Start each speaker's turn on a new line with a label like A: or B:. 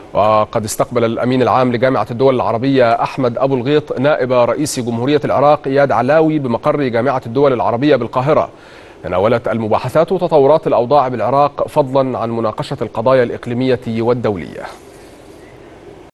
A: وقد استقبل الأمين العام لجامعة الدول العربية أحمد أبو الغيط نائب رئيس جمهورية العراق إياد علاوي بمقر جامعة الدول العربية بالقاهرة. تناولت المباحثات تطورات الأوضاع بالعراق فضلا عن مناقشة القضايا الإقليمية والدولية.